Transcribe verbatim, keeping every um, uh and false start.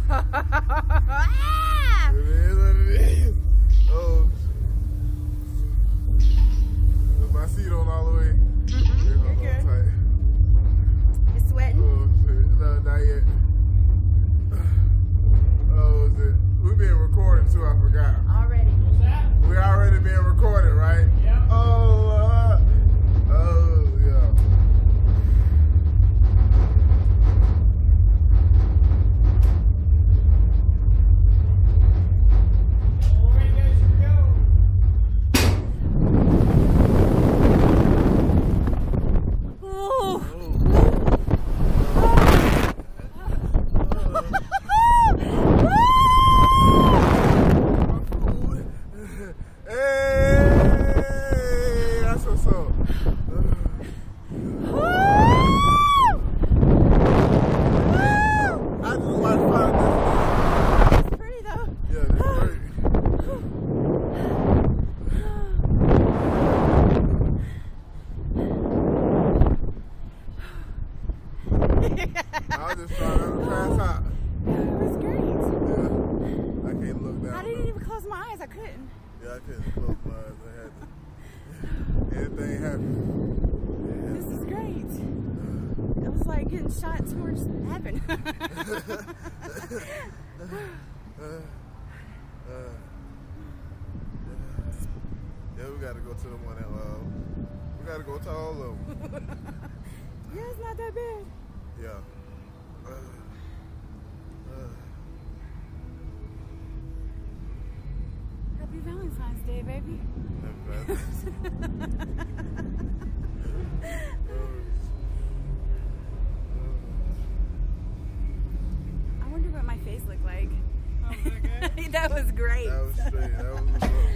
It is what it is. Oh. With my seat on all the way. Mm-hmm. You're good. Tight. You sweating? Oh, shit. No, not yet. Oh, shit. We being recorded too, I forgot. Already. What's that? We already being recorded, right? Yeah. Oh, uh, oh, yeah. All right, guys, here we go. Ooh. Hey, that's what's up. I just watched five minutes. It's pretty though. Yeah, that's great. I was just trying to pass out. It was great. Yeah, I can't look down. I didn't even close my eyes. I couldn't. Yeah, I couldn't close my eyes. I had to. Anything happened. This is great. It was like getting shot towards heaven. Uh, uh, yeah, we gotta go to the one that, uh, we gotta go to all of them. Yeah, it's not that bad. Yeah. Uh, uh. Happy Valentine's Day, baby. I wonder what my face looked like. Oh, was that good? That was great. That was straight. That was what's up.